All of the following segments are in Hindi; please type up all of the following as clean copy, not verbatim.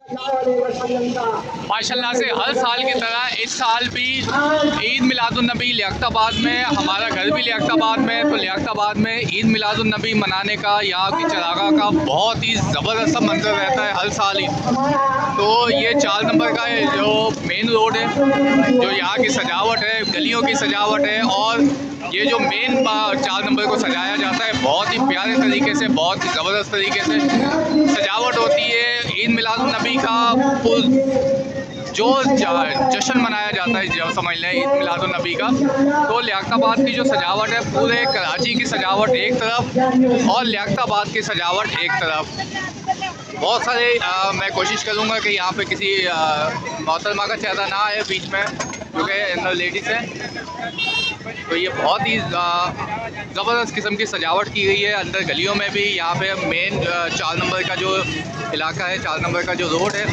माशाल्लाह से हर साल की तरह इस साल भी ईद मिलादुन्नबी लियाकताबाद में, हमारा घर भी लियाकताबाद में, तो लियाकताबाद में ईद मिलादुन्नबी मनाने का, यहाँ की चरागाह का बहुत ही ज़बरदस्त मंजर रहता है हर साल ही। तो ये 4 नंबर का जो मेन रोड है, जो यहाँ की सजावट है, गलियों की सजावट है, और ये जो मेन 4 नंबर को सजाया जाता है बहुत ही प्यारे तरीके से, बहुत ही ज़बरदस्त तरीके से सजावट होती है। ईद मिलादुन्नबी का जो जश्न मनाया जाता है, जो समझ लें ईद मिलादुन्नबी का, तो लियाकताबाद की जो सजावट है, पूरे कराची की सजावट एक तरफ और लियाकताबाद की सजावट एक तरफ। बहुत सारे मैं कोशिश करूँगा कि यहाँ पे किसी मोहतरमा का चेहरा ना आए बीच में, क्योंकि अंदर लेडीज़ हैं। तो ये बहुत ही ज़बरदस्त किस्म की सजावट की गई है अंदर गलियों में भी। यहाँ पे मेन 4 नंबर का जो इलाका है, 4 नंबर का जो रोड है,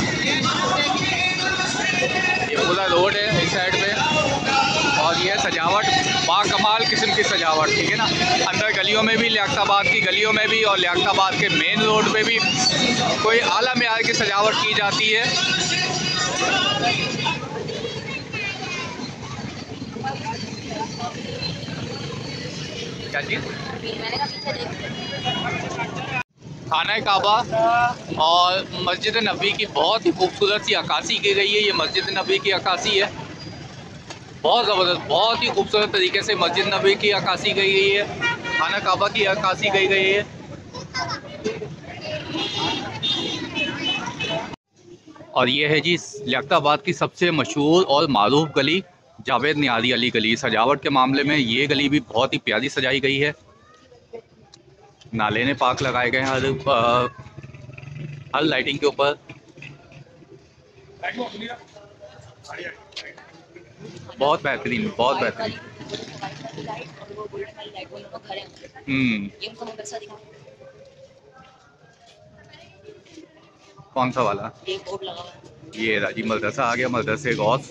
ये पूरा रोड है इस साइड पे, और ये सजावट बाकमाल किस्म की सजावट, ठीक है ना। अंदर गलियों में भी, लियाकताबाद की गलियों में भी, और लियाकताबाद के मेन रोड पे भी कोई आला मेयार की सजावट की जाती है। क्या चीज़? खाना काबा और मस्जिद नबी की बहुत ही खूबसूरत सी अक्कासी की गई है। ये मस्जिद नबी की अक्कासी है, बहुत ज़बरदस्त, बहुत ही खूबसूरत तरीके से मस्जिद नबी की अक्कासी गई गई है, खाना काबा की अक्कासी गई गई है। और ये है जी लियाकताबाद की सबसे मशहूर और मारूफ गली, जावेद नियाज़ी अली गली। सजावट के मामले में ये गली भी बहुत ही प्यारी सजाई गई है। नाले ने पाक लगाए गए हैं हर लाइटिंग के ऊपर। बहुत बेहतरीन, बहुत बेहतरीन। कौन सा वाला? ये राजी मदरसा आ गया, मदरसे गौस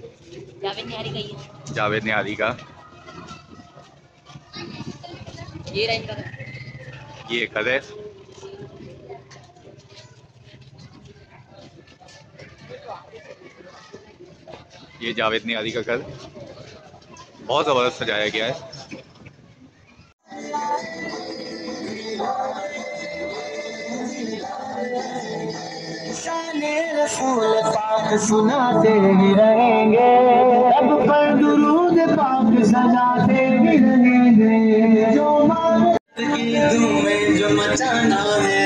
जावेद नियाज़ी का। ये घर है, ये जावेद नियाज़ी का घर, बहुत ज़बरदस्त सजाया गया है। रसूल पाक सुनाते ही रहेंगे, रब पर दुरूद पाक सजाते ही रहेंगे। जो मानत की धूमें जो मचाना है,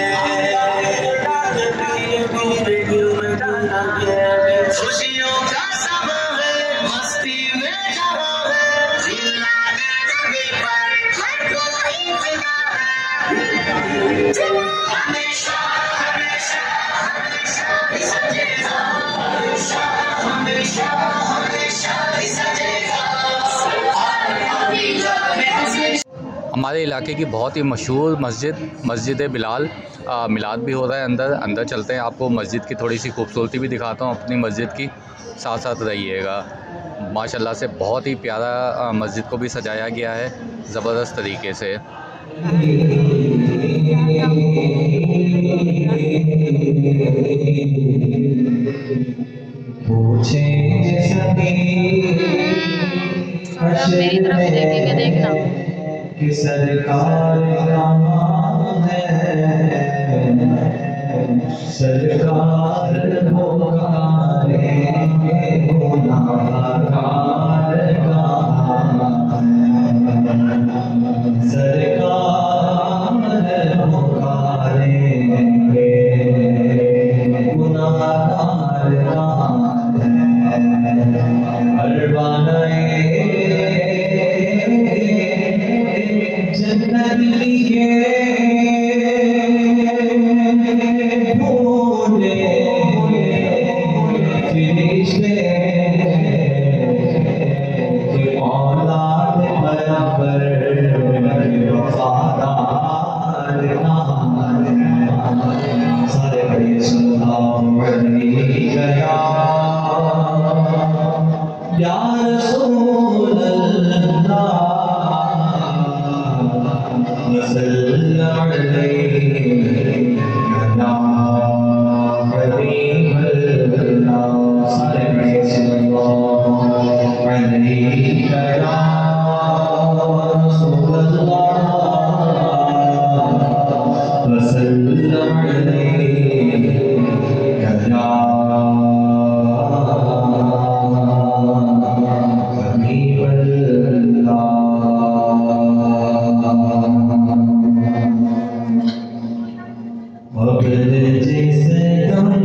खुशियों का सबब है, मस्ती में जवा है, जिलाने नबी पर हर कोई फिदा है। हमेशा हमेशा हमारे इलाके की बहुत ही मशहूर मस्जिद बिलाल, मिलाद भी हो रहा है अंदर चलते हैं, आपको मस्जिद की थोड़ी सी खूबसूरती भी दिखाता हूँ अपनी मस्जिद की, साथ साथ रहिएगा। माशाल्लाह से बहुत ही प्यारा मस्जिद को भी सजाया गया है ज़बरदस्त तरीके से। मेरी तरफ देखेंगे, देखना कि सरकार कहाँ है, सरकार पुकारेंगे, गुनाहगार कहाँ है, सरकार पुकारेंगे, गुनाहगार कहाँ है। अरबानाए जन्नत लिए भूले फरिश्ते, औलाद बराबर वफादार सारे बड़े सल्लल्लाहु अलैहि या रसूल अल्लाह सल्लल्लाहु अलैहि या हबीब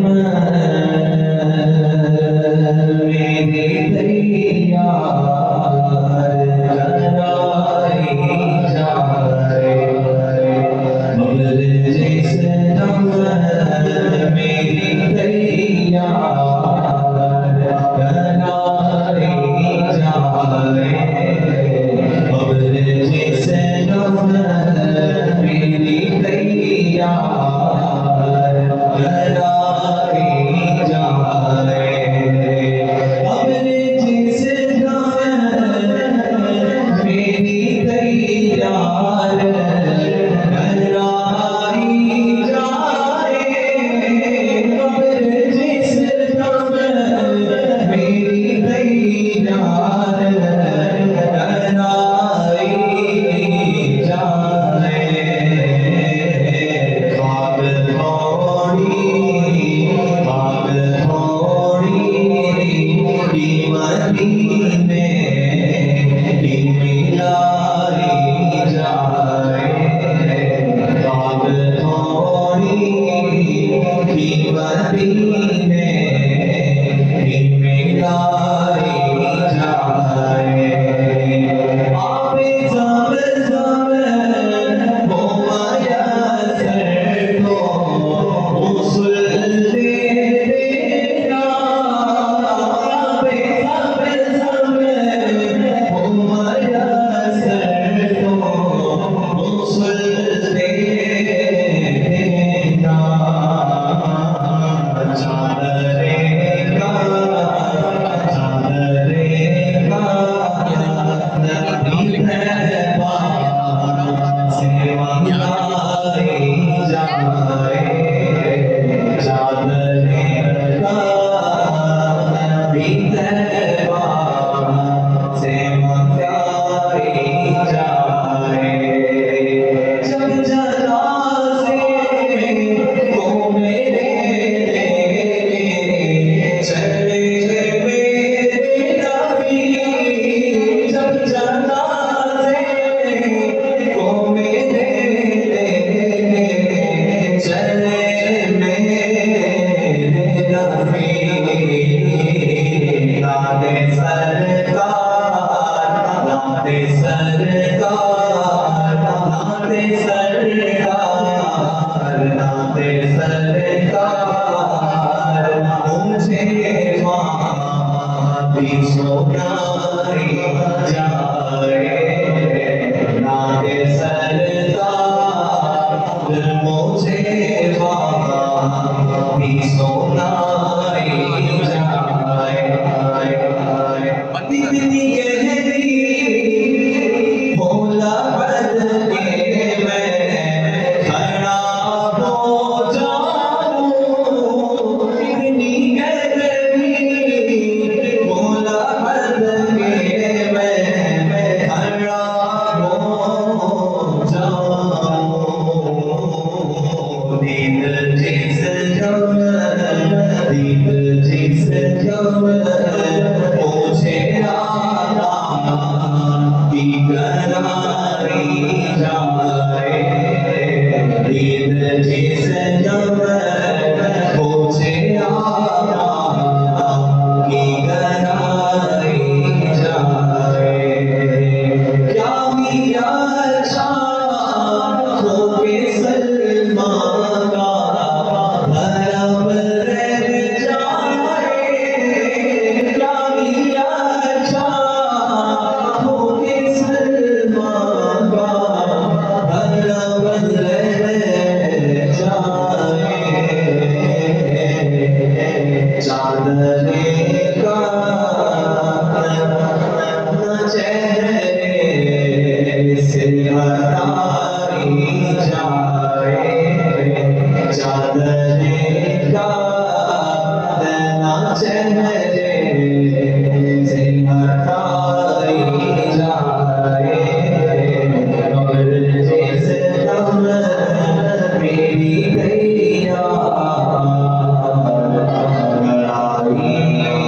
मेरी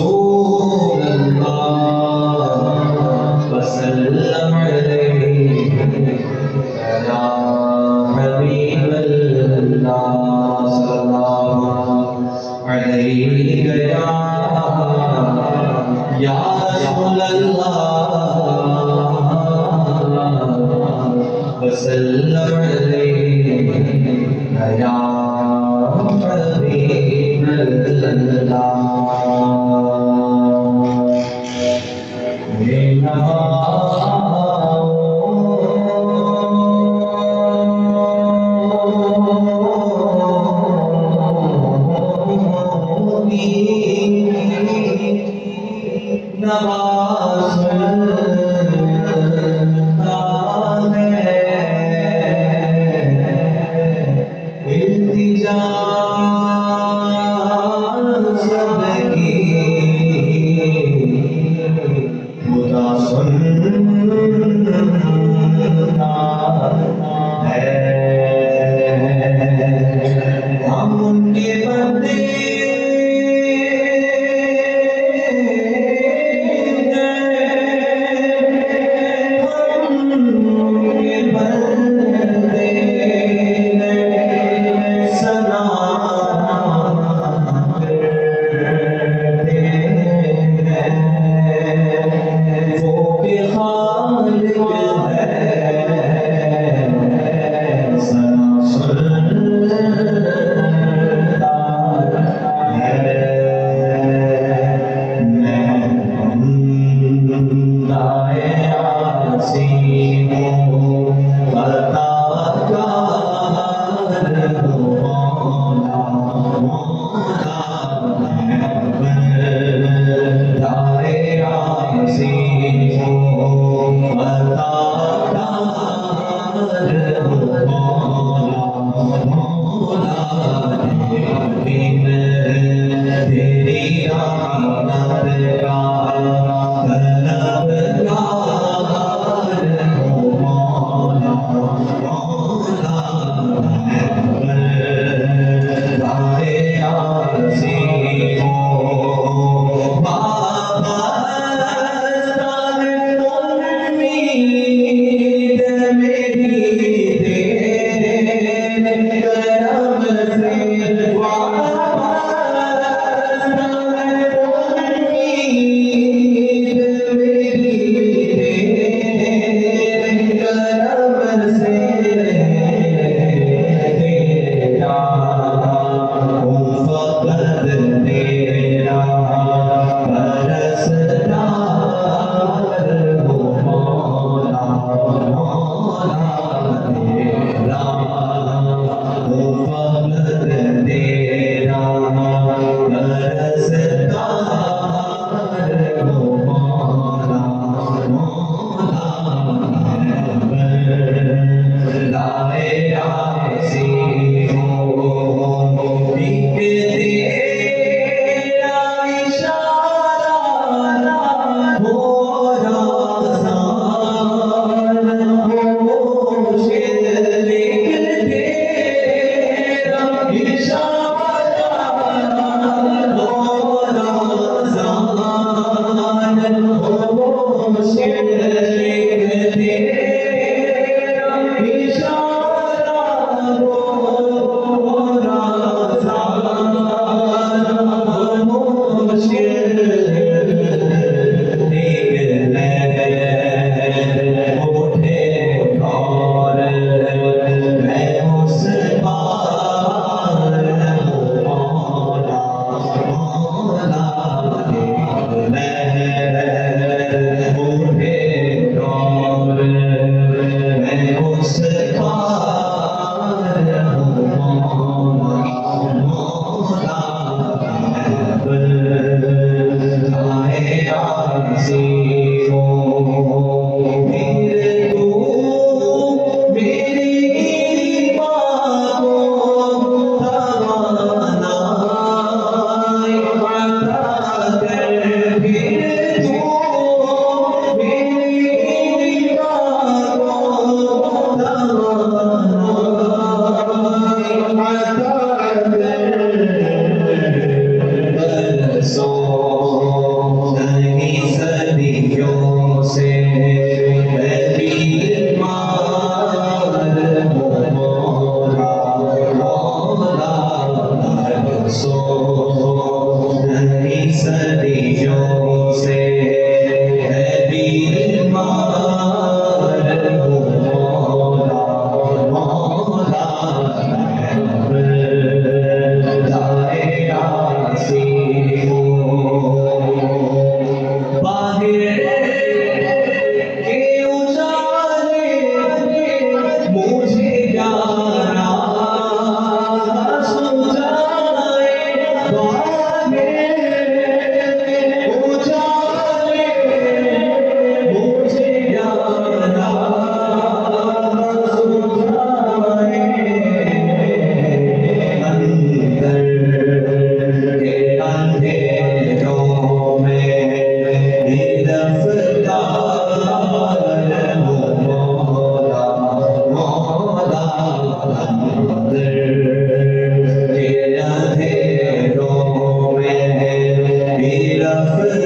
रसूल अल्लाह वसल्लम अलैहि या हबीब अल्लाह सल्लल्लाहु अलैहि या रसूल अल्लाह वसल्लम अलैहि या हबीब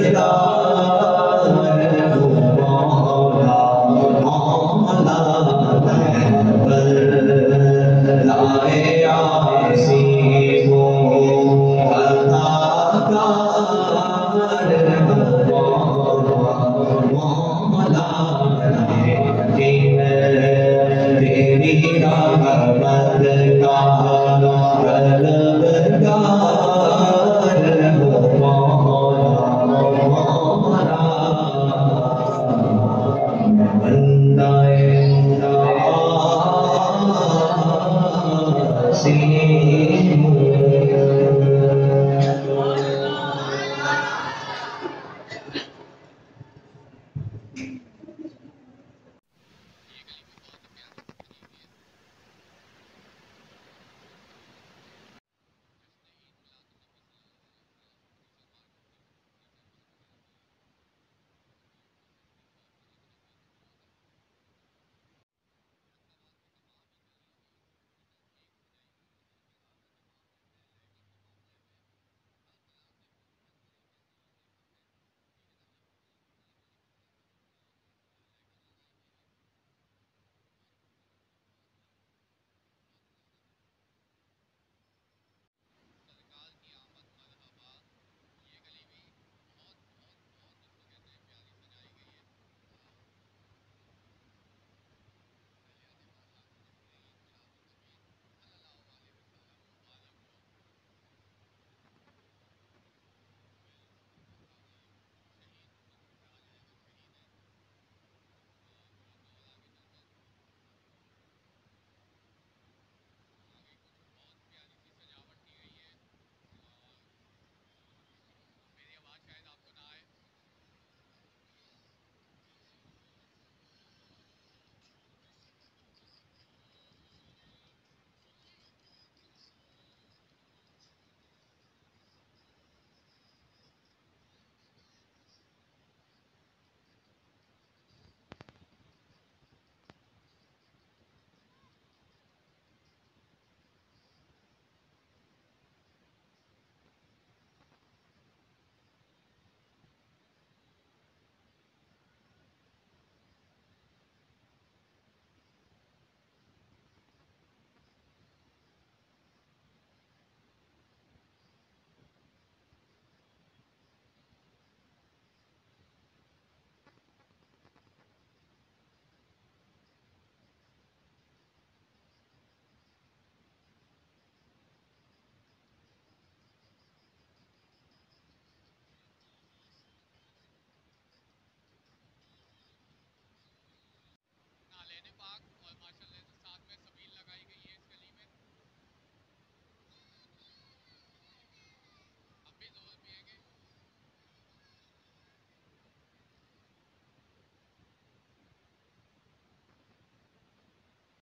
का